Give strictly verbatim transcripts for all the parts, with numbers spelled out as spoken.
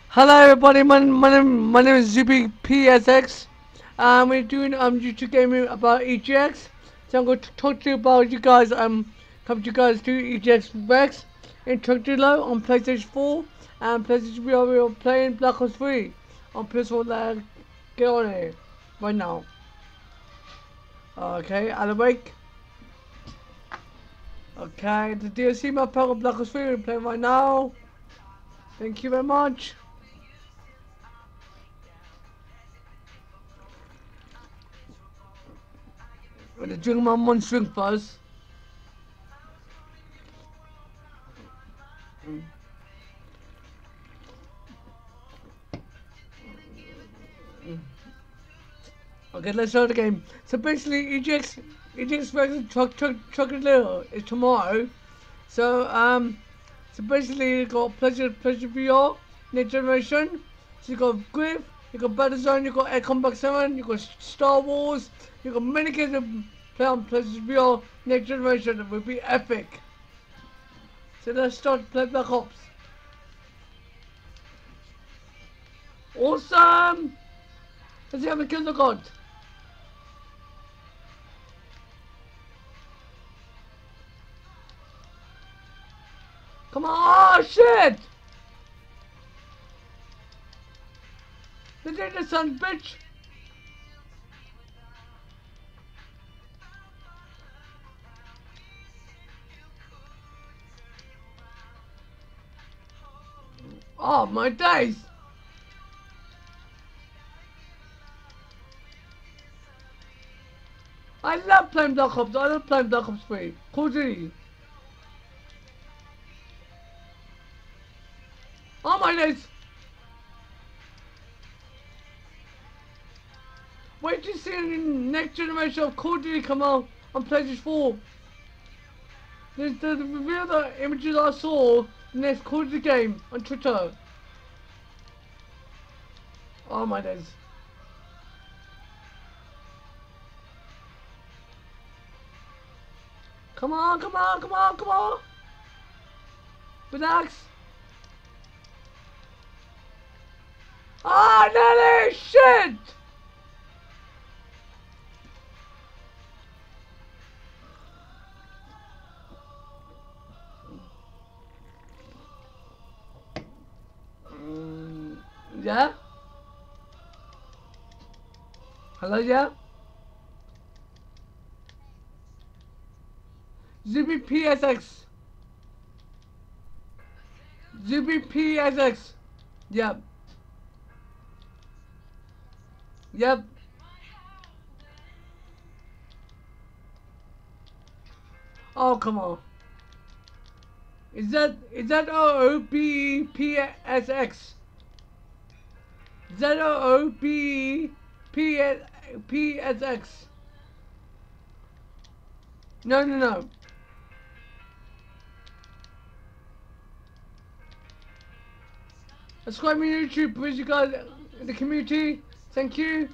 Hello everybody, my, my name my name is Z B P S X. Um, we're doing um YouTube gaming about E G X. So I'm going to talk to you about you guys um come to you guys to E G X Rex in Truckdillo on PlayStation four and PlayStation V R. We are playing Black Ops three on P S four. Like, get on it right now. Okay, Alan Wake. Okay, the D L C map pack of Black Ops three we're playing right now. Thank you very much. With the drink my monster drink first. Okay, let's start the game. So basically, E G X, E G X versus Truck Truck Truckadillo is tomorrow. So um, so basically you got Pleasure Pleasure V R Next Generation. So you got Griff, you got Battlezone, you got Air Combat Seven, you got Star Wars, you got many games to play on Pleasure V R Next Generation. It will be epic. So let's start play Black Ops. Awesome! Let's see how many kills I got. Come on, oh, shit! Look at this son, bitch! Oh my days! I love playing Black Ops, I love playing Black Ops three. Call of Duty. Oh my days! Wait till you see the next generation of Call of Duty come out on PlayStation four. There's the, the reveal the images I saw the next Call of Duty game on Twitter. Oh my days. Come on, come on, come on, come on! Relax! Ah, Nelly! Shit! Mm, yeah? Hello, yeah? Z B P S X. Z B P S X. Yep. Yep. Oh, come on. Is that is that O O B E P S X? Z O O B E P S X. No, no, no. Subscribe me on YouTube, please, you guys in the community. Thank you.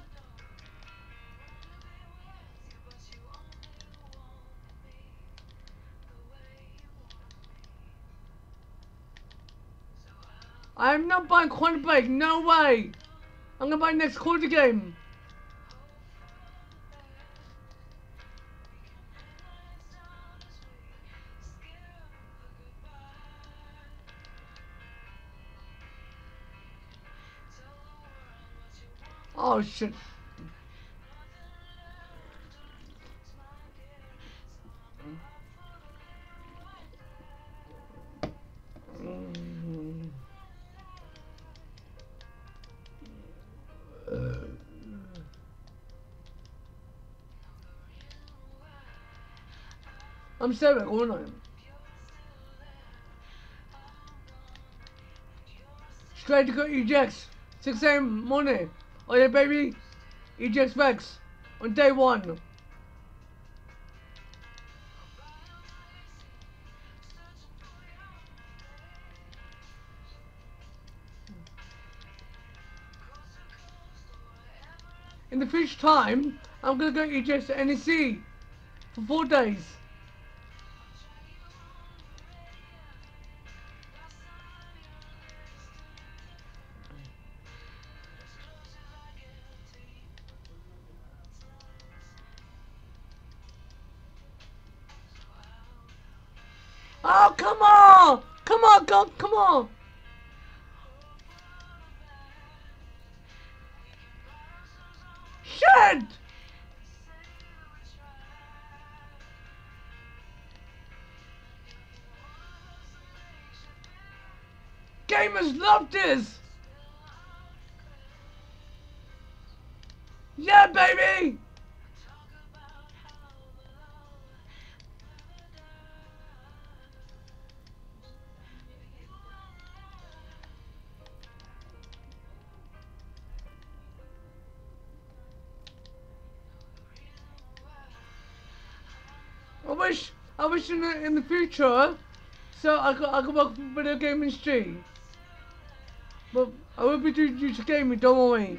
I'm not buying Quantum Break, no way! I'm gonna buy next quarter game. Oh shit. I'm sorry, hold on. Straight to go E G X. six A M morning. Oh yeah, baby. E G X Rex. On day one. In the future time, I'm gonna go E G X to N E C for four days. Oh, come on! Come on, go, come on! Shit! Gamers love this! Yeah, baby! I wish, I wish in the, in the future, so I could, I could work with video game industry. But I will be doing future gaming, don't worry.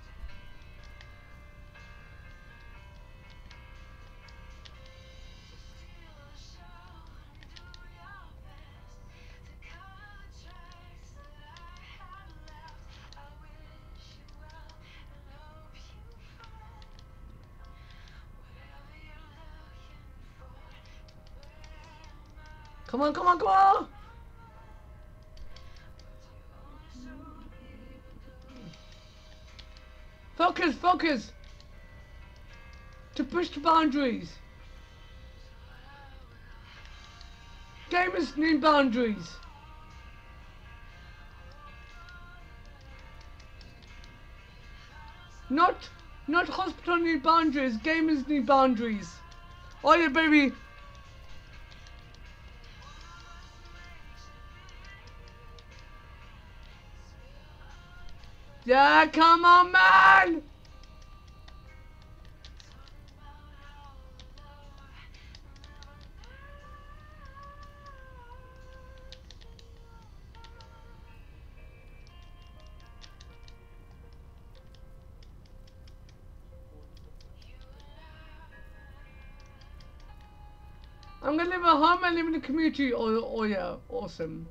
Come on, come on, come on! Focus, focus! To push the boundaries. Gamers need boundaries. Not, not hospital need boundaries, gamers need boundaries. Oh yeah, baby! Yeah, come on, man! I'm gonna live at home and live in the community. Oh, oh yeah, awesome.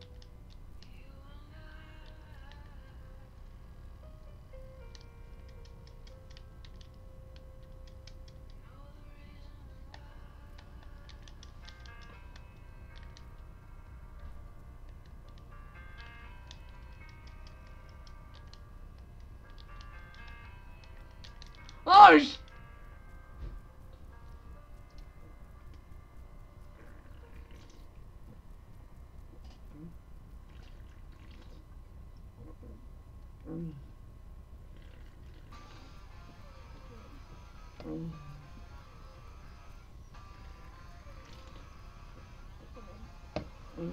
Oh, sh mm. Mm. Mm.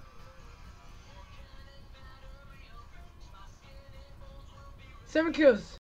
Seven kills.